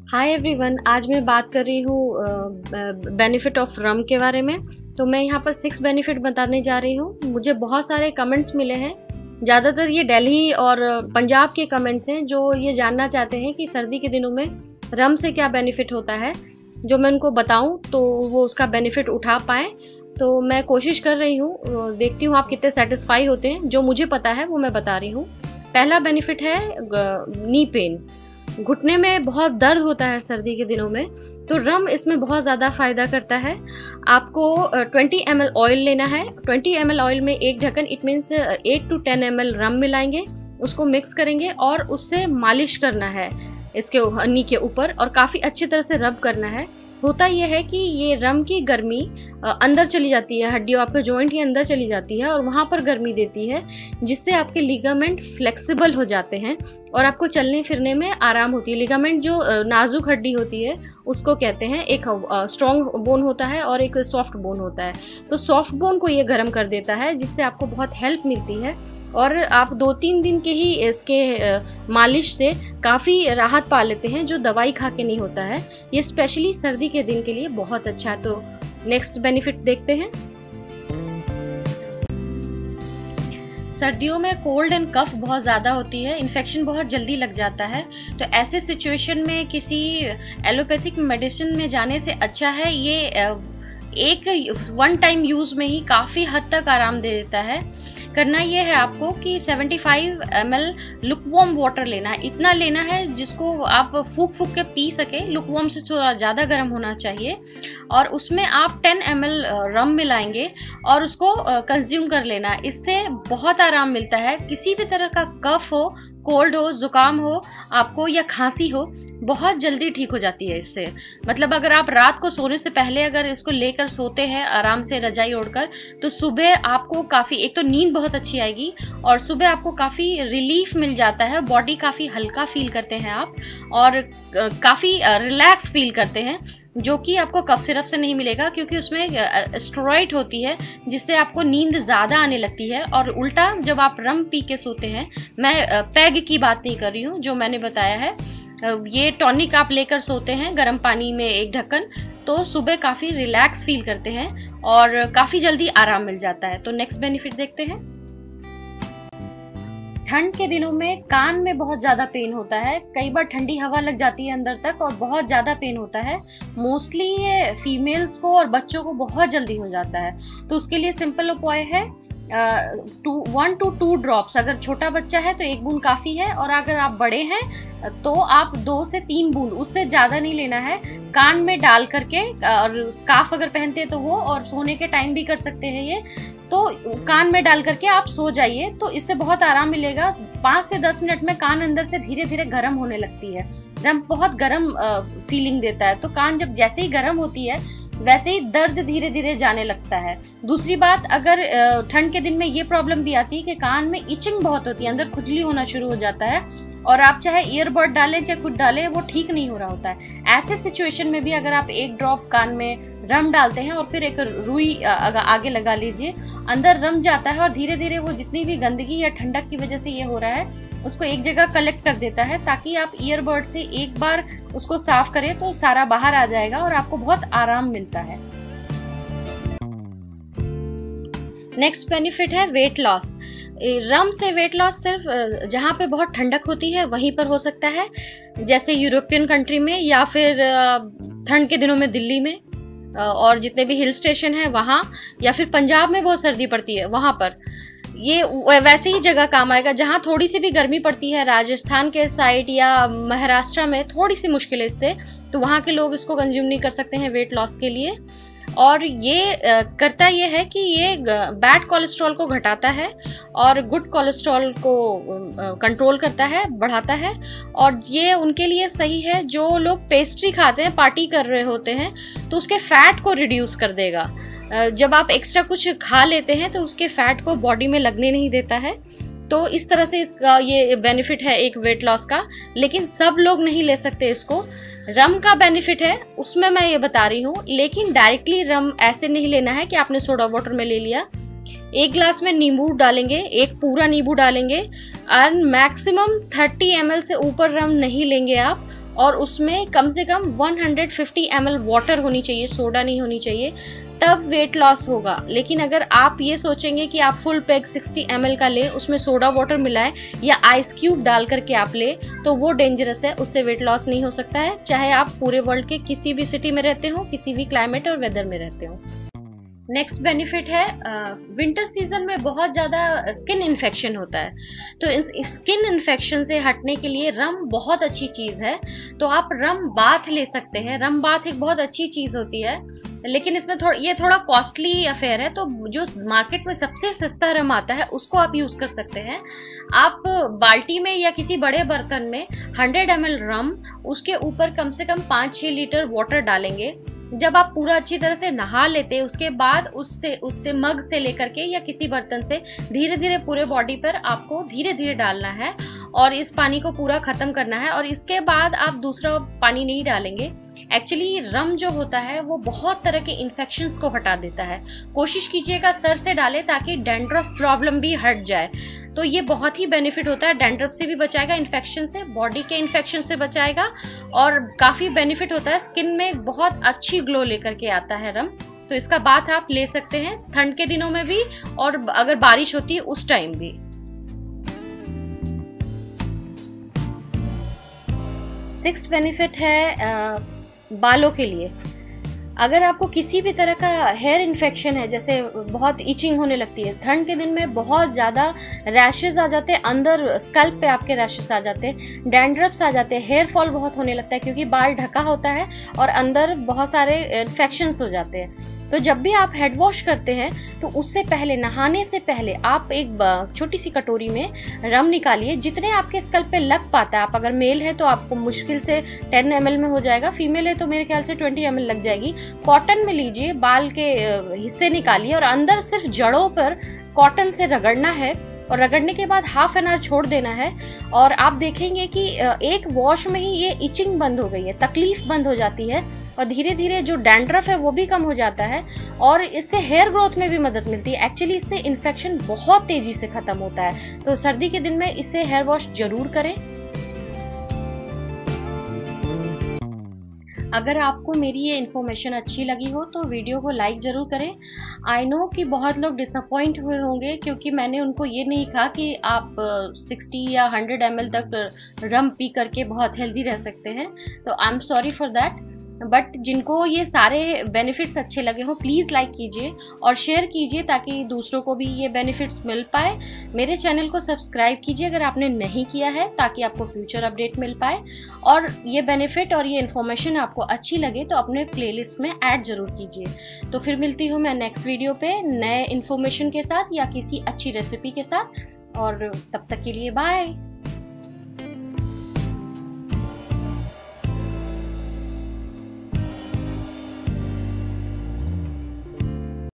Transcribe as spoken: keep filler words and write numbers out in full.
Hi everyone, आज मैं बात कर रही हूँ बेनिफिट ऑफ रम के बारे में। तो मैं यहाँ पर सिक्स बेनिफिट बताने जा रही हूँ। मुझे बहुत सारे कमेंट्स मिले हैं, ज़्यादातर ये दिल्ली और पंजाब के कमेंट्स हैं जो ये जानना चाहते हैं कि सर्दी के दिनों में रम से क्या बेनिफिट होता है। जो मैं उनको बताऊँ तो वो उसका बेनिफिट उठा पाएँ। तो मैं कोशिश कर रही हूँ, देखती हूँ आप कितने सेटिस्फाई होते हैं। जो मुझे पता है वो मैं बता रही हूँ। पहला बेनिफिट है नी पेन। घुटने में बहुत दर्द होता है सर्दी के दिनों में, तो रम इसमें बहुत ज़्यादा फ़ायदा करता है। आपको ट्वेंटी एम एल ऑयल लेना है। ट्वेंटी एम एल ऑयल में एक ढक्कन, it means eight to ten M L rum मिलाएंगे, उसको मिक्स करेंगे और उससे मालिश करना है इसके नी के ऊपर और काफ़ी अच्छी तरह से रब करना है। होता यह है कि ये रम की गर्मी अंदर चली जाती है, हड्डियों आपके जॉइंट के अंदर चली जाती है और वहाँ पर गर्मी देती है, जिससे आपके लिगामेंट फ्लेक्सिबल हो जाते हैं और आपको चलने फिरने में आराम होती है। लिगामेंट जो नाजुक हड्डी होती है उसको कहते हैं, एक स्ट्रॉन्ग बोन होता है और एक सॉफ्ट बोन होता है। तो सॉफ्ट बोन को ये गर्म कर देता है, जिससे आपको बहुत हेल्प मिलती है और आप दो तीन दिन के ही इसके मालिश से काफ़ी राहत पा लेते हैं, जो दवाई खा के नहीं होता है। ये स्पेशली सर्दी के दिन के लिए बहुत अच्छा है। तो नेक्स्ट बेनिफिट देखते हैं। सर्दियों में कोल्ड एंड कफ बहुत ज़्यादा होती है, इन्फेक्शन बहुत जल्दी लग जाता है। तो ऐसे सिचुएशन में किसी एलोपैथिक मेडिसिन में जाने से अच्छा है ये एक वन टाइम यूज़ में ही काफ़ी हद तक आराम दे देता है। करना ये है आपको कि seventy five M L lukewarm water लेना है। इतना लेना है जिसको आप फूक फूक के पी सके। लुकवार्म से थोड़ा ज़्यादा गर्म होना चाहिए और उसमें आप टेन एम एल रम मिलाएंगे और उसको कंज्यूम कर लेना। इससे बहुत आराम मिलता है। किसी भी तरह का कफ हो, कोल्ड हो, ज़ुकाम हो आपको या खांसी हो, बहुत जल्दी ठीक हो जाती है इससे। मतलब अगर आप रात को सोने से पहले अगर इसको लेकर सोते हैं आराम से रजाई ओढ़कर, तो सुबह आपको काफ़ी, एक तो नींद बहुत अच्छी आएगी और सुबह आपको काफ़ी रिलीफ मिल जाता है। बॉडी काफ़ी हल्का फील करते हैं आप और काफ़ी रिलैक्स फील करते हैं, जो कि आपको कफ सिरप से नहीं मिलेगा, क्योंकि उसमें स्टेरॉइड होती है जिससे आपको नींद ज़्यादा आने लगती है। और उल्टा जब आप रम पी के सोते हैं, मैं पैग की बात नहीं कर रही हूँ, जो मैंने बताया है, ये टॉनिक आप लेकर सोते हैं गर्म पानी में एक ढक्कन, तो सुबह काफ़ी रिलैक्स फील करते हैं और काफ़ी जल्दी आराम मिल जाता है। तो नेक्स्ट बेनिफिट देखते हैं। ठंड के दिनों में कान में बहुत ज़्यादा पेन होता है। कई बार ठंडी हवा लग जाती है अंदर तक और बहुत ज़्यादा पेन होता है। मोस्टली ये फीमेल्स को और बच्चों को बहुत जल्दी हो जाता है। तो उसके लिए सिंपल उपाय है two one to two drops. अगर छोटा बच्चा है तो एक बूंद काफ़ी है और अगर आप बड़े हैं तो आप दो से तीन बूंद, उससे ज़्यादा नहीं लेना है, कान में डाल करके, और स्कार्फ अगर पहनते हैं तो वो, और सोने के टाइम भी कर सकते हैं ये, तो कान में डाल करके आप सो जाइए, तो इससे बहुत आराम मिलेगा। पाँच से दस मिनट में कान अंदर से धीरे धीरे गर्म होने लगती है। रम बहुत गर्म फीलिंग देता है, तो कान जब जैसे ही गर्म होती है वैसे ही दर्द धीरे धीरे जाने लगता है। दूसरी बात, अगर ठंड के दिन में ये प्रॉब्लम भी आती है कि कान में इचिंग बहुत होती है, अंदर खुजली होना शुरू हो जाता है और आप चाहे ईयरबड डालें चाहे कुछ डालें, वो ठीक नहीं हो रहा होता है। ऐसे सिचुएशन में भी अगर आप एक ड्रॉप कान में रम डालते हैं और फिर एक रुई आगे लगा लीजिए, अंदर रम जाता है और धीरे धीरे वो जितनी भी गंदगी या ठंडक की वजह से ये हो रहा है उसको एक जगह कलेक्ट कर देता है, ताकि आप ईयरबड से एक बार उसको साफ करें तो सारा बाहर आ जाएगा और आपको बहुत आराम मिलता है। नेक्स्ट बेनिफिट है वेट लॉस। रम से वेट लॉस सिर्फ जहाँ पे बहुत ठंडक होती है वहीं पर हो सकता है, जैसे यूरोपियन कंट्री में या फिर ठंड के दिनों में दिल्ली में और जितने भी हिल स्टेशन है वहाँ, या फिर पंजाब में बहुत सर्दी पड़ती है वहाँ पर। ये वैसे ही जगह काम आएगा जहाँ थोड़ी सी भी गर्मी पड़ती है, राजस्थान के साइड या महाराष्ट्र में थोड़ी सी मुश्किल है इससे, तो वहाँ के लोग इसको कंज्यूम नहीं कर सकते हैं वेट लॉस के लिए। और ये करता ये है कि ये बैड कोलेस्ट्रॉल को घटाता है और गुड कोलेस्ट्रॉल को कंट्रोल करता है, बढ़ाता है। और ये उनके लिए सही है जो लोग पेस्ट्री खाते हैं, पार्टी कर रहे होते हैं, तो उसके फैट को रिड्यूस कर देगा। जब आप एक्स्ट्रा कुछ खा लेते हैं तो उसके फैट को बॉडी में लगने नहीं देता है। तो इस तरह से इसका ये बेनिफिट है एक वेट लॉस का, लेकिन सब लोग नहीं ले सकते इसको। रम का बेनिफिट है उसमें मैं ये बता रही हूँ, लेकिन डायरेक्टली रम ऐसे नहीं लेना है कि आपने सोडा वाटर में ले लिया। एक गिलास में नींबू डालेंगे, एक पूरा नींबू डालेंगे और मैक्सिमम थर्टी एम एल से ऊपर रम नहीं लेंगे आप, और उसमें कम से कम one hundred fifty M L water होनी चाहिए, सोडा नहीं होनी चाहिए, तब वेट लॉस होगा। लेकिन अगर आप ये सोचेंगे कि आप full pack sixty M L का लें, उसमें सोडा वाटर मिलाएं या आइस क्यूब डाल करके आप लें, तो वो डेंजरस है, उससे वेट लॉस नहीं हो सकता है, चाहे आप पूरे वर्ल्ड के किसी भी सिटी में रहते हो, किसी भी क्लाइमेट और वेदर में रहते हो। नेक्स्ट बेनिफिट है, विंटर सीजन में बहुत ज़्यादा स्किन इन्फेक्शन होता है, तो इस स्किन इन्फेक्शन से हटने के लिए रम बहुत अच्छी चीज़ है। तो आप रम बाथ ले सकते हैं। रम बाथ एक बहुत अच्छी चीज़ होती है, लेकिन इसमें थोड़ा ये थोड़ा कॉस्टली अफेयर है, तो जो मार्केट में सबसे सस्ता रम आता है उसको आप यूज़ कर सकते हैं। आप बाल्टी में या किसी बड़े बर्तन में हंड्रेड एम एल रम, उसके ऊपर कम से कम पाँच छः लीटर वाटर डालेंगे। जब आप पूरा अच्छी तरह से नहा लेते हैं, उसके बाद उससे उससे मग से लेकर के या किसी बर्तन से धीरे धीरे पूरे बॉडी पर आपको धीरे धीरे डालना है और इस पानी को पूरा ख़त्म करना है। और इसके बाद आप दूसरा पानी नहीं डालेंगे। एक्चुअली रम जो होता है वो बहुत तरह के इन्फेक्शंस को हटा देता है। कोशिश कीजिएगा सर से डालें ताकि डैंड्रफ प्रॉब्लम भी हट जाए। तो ये बहुत ही बेनिफिट होता है, डैंड्रफ से भी बचाएगा, इन्फेक्शन से, बॉडी के इन्फेक्शन से बचाएगा और काफ़ी बेनिफिट होता है। स्किन में बहुत अच्छी ग्लो लेकर के आता है रम। तो इसका बाथ आप ले सकते हैं ठंड के दिनों में भी और अगर बारिश होती है उस टाइम भी। सिक्स्थ बेनिफिट है आ, बालों के लिए। अगर आपको किसी भी तरह का हेयर इन्फेक्शन है, जैसे बहुत इचिंग होने लगती है, ठंड के दिन में बहुत ज़्यादा रैशेज आ जाते हैं, अंदर स्कल्प पे आपके रैशेज आ जाते हैं, डैंड्रफ्स आ जाते हैं, हेयर फॉल बहुत होने लगता है क्योंकि बाल ढका होता है और अंदर बहुत सारे इन्फेक्शंस हो जाते हैं। तो जब भी आप हेड वॉश करते हैं तो उससे पहले, नहाने से पहले आप एक छोटी सी कटोरी में रम निकालिए, जितने आपके स्कल्प पे लग पाता है। आप अगर मेल है तो आपको मुश्किल से टेन एम एल में हो जाएगा, फीमेल है तो मेरे ख्याल से ट्वेंटी एम एल लग जाएगी। कॉटन में लीजिए, बाल के हिस्से निकालिए और अंदर सिर्फ जड़ों पर कॉटन से रगड़ना है और रगड़ने के बाद हाफ एन आवर छोड़ देना है। और आप देखेंगे कि एक वॉश में ही ये इचिंग बंद हो गई है, तकलीफ बंद हो जाती है और धीरे धीरे जो डैंड्रफ है वो भी कम हो जाता है और इससे हेयर ग्रोथ में भी मदद मिलती है। एक्चुअली इससे इन्फेक्शन बहुत तेजी से खत्म होता है। तो सर्दी के दिन में इससे हेयर वॉश जरूर करें। अगर आपको मेरी ये इन्फॉर्मेशन अच्छी लगी हो तो वीडियो को लाइक ज़रूर करें। आई नो कि बहुत लोग डिसअपॉइंट हुए होंगे क्योंकि मैंने उनको ये नहीं कहा कि आप सिक्सटी या हंड्रेड एम एल तक रम पी करके बहुत हेल्दी रह सकते हैं। तो I am sorry for that. But जिनको ये सारे बेनिफिट्स अच्छे लगे हो प्लीज़ लाइक कीजिए और शेयर कीजिए ताकि दूसरों को भी ये बेनिफिट्स मिल पाए। मेरे चैनल को सब्सक्राइब कीजिए अगर आपने नहीं किया है, ताकि आपको फ्यूचर अपडेट मिल पाए। और ये बेनिफिट और ये इन्फॉर्मेशन आपको अच्छी लगे तो अपने प्लेलिस्ट में ऐड ज़रूर कीजिए। तो फिर मिलती हूँ मैं नेक्स्ट वीडियो पे नए इन्फॉर्मेशन के साथ या किसी अच्छी रेसिपी के साथ, और तब तक के लिए बाय।